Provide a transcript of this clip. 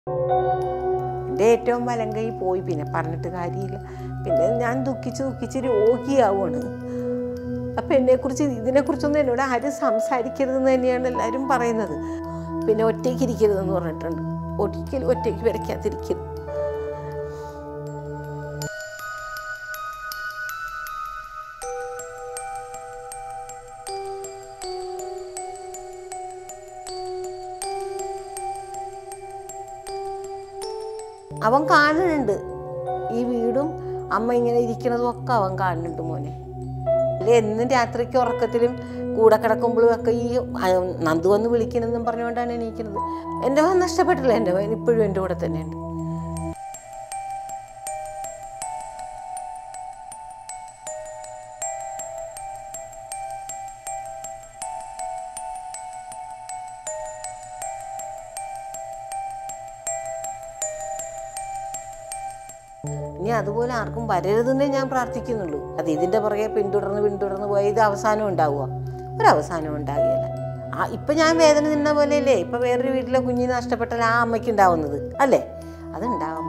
എൻ്റെ ഏറ്റവും വലം കൈ പോയി, പിന്നെ പറഞ്ഞിട്ട് കാര്യമില്ല. പിന്നെ ഞാൻ ദുഃഖിച്ച് രോഗിയാവുകയാണ്. അപ്പം ഇതിനെക്കുറിച്ചൊന്നും എന്നോട് ആരും സംസാരിക്കരുതെന്ന് തന്നെയാണ് എല്ലാവരും പറയുന്നത്. പിന്നെ ഒറ്റയ്ക്ക് ഇരിക്കരുതെന്ന് പറഞ്ഞിട്ടുണ്ട്. ഒരിക്കലും ഒറ്റയ്ക്ക് വരയ്ക്കാതിരിക്കരുത്. അവൻ കാണുന്നുണ്ട് ഈ വീടും അമ്മ ഇങ്ങനെ ഇരിക്കുന്നതും ഒക്കെ അവൻ കാണുന്നുണ്ട് മോനെ. എന്നും രാത്രിക്ക് ഉറക്കത്തിലും കൂടെ കിടക്കുമ്പോഴും ഒക്കെ ഈ നന്ദു വന്ന് വിളിക്കണമെന്നും പറഞ്ഞുകൊണ്ടാണ് എണീക്കുന്നത്. എൻ്റെ മകൻ നഷ്ടപ്പെട്ടില്ല, എൻ്റെ മകൻ ഇപ്പോഴും എൻ്റെ കൂടെ തന്നെയുണ്ട്. ഇനി അതുപോലെ ആർക്കും വരരുതെന്നേ ഞാൻ പ്രാർത്ഥിക്കുന്നുള്ളൂ. അത് ഇതിൻ്റെ പുറകെ പിന്തുടർന്ന് പോയി ഇത് അവസാനം ഉണ്ടാവുക? ഒരവസാനം ഉണ്ടാകുകയില്ല. ഇപ്പം ഞാൻ വേദന നിന്ന പോലെയല്ലേ ഇപ്പം വേറൊരു വീട്ടിലെ കുഞ്ഞിനെ നഷ്ടപ്പെട്ടാൽ ആ അമ്മയ്ക്ക് ഉണ്ടാവുന്നത് അല്ലേ? അതുണ്ടാവും.